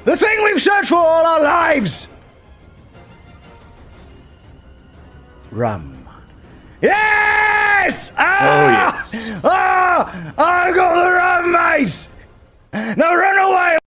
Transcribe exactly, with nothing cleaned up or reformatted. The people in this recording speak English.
The thing we've searched for all our lives! Rum. Yes! Ah! Oh, yes. Ah! I got the rum, mate! Now run away!